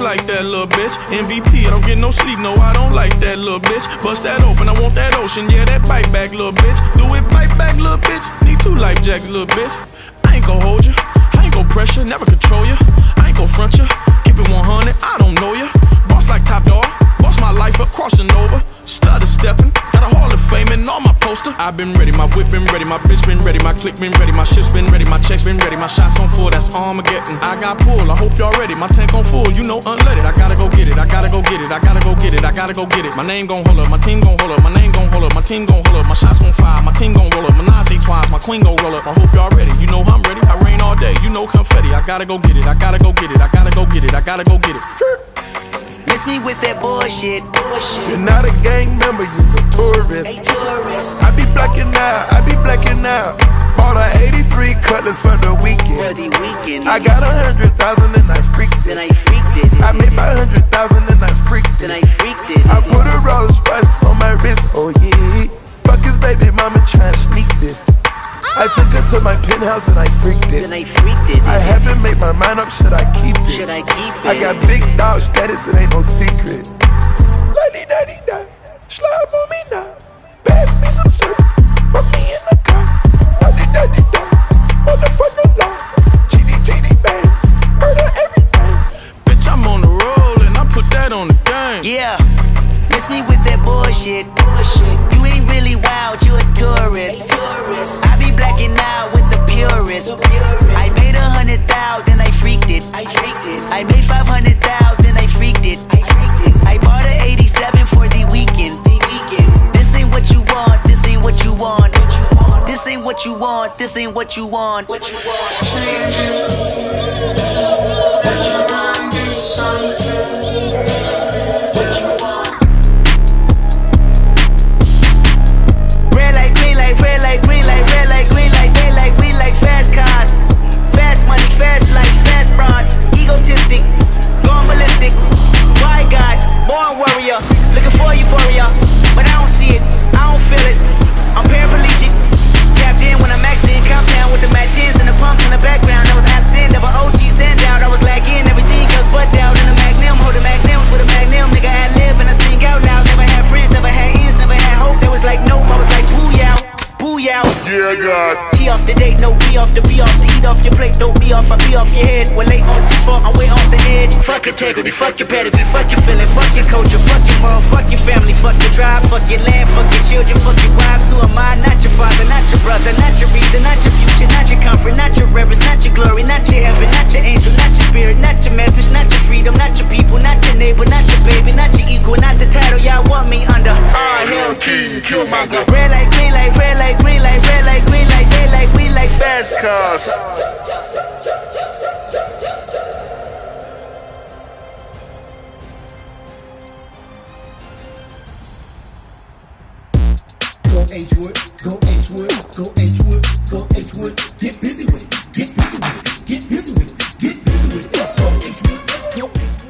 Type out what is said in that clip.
like that little bitch. MVP, I don't get no sleep, no, I don't like that little bitch. Bust that open, I want that ocean, yeah, that bite back, little bitch. Do it, bite back, little bitch. Need 2 life jackets, little bitch. I ain't gon' hold you, I ain't gon' pressure, never control you. I ain't gon' front you, keep it 100, I don't know you. Boss like top dog, boss my life up, crossing over. Started stepping, got a Hall of Fame and all my poster. I've been ready, my whip been ready, my bitch been ready, my click been ready, my shit's been ready, my checks been ready, my shots on full, that's Armageddon. I got pull, I hope y'all ready, my tank on full, you know unleaded. I gotta go get it, I gotta go get it, I gotta go get it, I gotta go get it. My name gon' hold up, my team gon' hold up, my name gon' hold up, my team gon' hold up, my shots gon' fire, my team gon' roll up, Menage twice, my queen gon' roll up. I hope y'all ready, you know I'm ready, I rain all day, you know confetti. I gotta go get it, I gotta go get it, I gotta go get it, I gotta go get it. Miss me with that bullshit. You're not a gang member, you're a tourist. I be blacking out, I be blacking out. Bought a 83 Cutlass for the weekend. I got 100,000 and I freaked it. I made 500,000 and I freaked it. I put a Rolls Royce on my wrist, oh yeah. Fuck his baby mama tryna sneak this. I took her to my penthouse and I freaked it. I haven't made my mind up, should I keep it? I got big dog status, it ain't no secret. La-dee-da-dee-da, slide on me now. Pass me some syrup, fuck me in the car. La-dee-da-dee-da, motherfucker law. GD bang, murder everything. Bitch, I'm on the roll and I put that on the game. Yeah, miss me with that bullshit. You ain't really wild, you a tourist. I be blacking out with the purist. I made 100,000, then I freaked it. I made 500,000, then I freaked it. I bought an 87 for the weekend. This ain't what you want, this ain't what you want. This ain't what you want, this ain't what you want. Change it. Would you mind do something? What you want? Red light, green light, red light, green light, red light, green light. They like, we like fast cars, fast money, fast life, fast bronze. Egotistic, going ballistic. Why God, born warrior, looking for euphoria, but I don't see it, I don't feel it. I'm paraplegic, tapped in when I'm maxed in. Countdown with the Mac 10s and the pumps in the background. I was absent, never OGs and out. I was lagging, everything else but out. In the Magnum, holding magnums with a magnum. Nigga ad lib and I sing out loud. Never had friends, never had ears, never had hope. That was like nope, I was like booyah, booyah. Yeah, God. T off the date, no B off the B off the eat off your plate, don't be off, I be off your head. We're late on C4, I'm way off the edge. Fuck integrity, fuck your pedigree, fuck your feeling, fuck your culture, fuck your moral, fuck your family, fuck your drive, fuck your land, fuck your children, fuck your wives. Who am I? Not your father, not your brother, not your reason, not your future, not your comfort, not your reverence, not your glory, not your heaven, not your angel, not your spirit, not your message, not your freedom, not your people, not your neighbor, not your baby, not your equal, not the title y'all want me under. Hell King, Killmonger. Red light, green light, red light, green light, red light, green light. They like, we like fast cars. Go H-Wood, go H-Wood, go H-Wood, go H-Wood. Get busy with it, get busy with it, get busy with it, get busy with it. Go H-Wood, go H-Wood.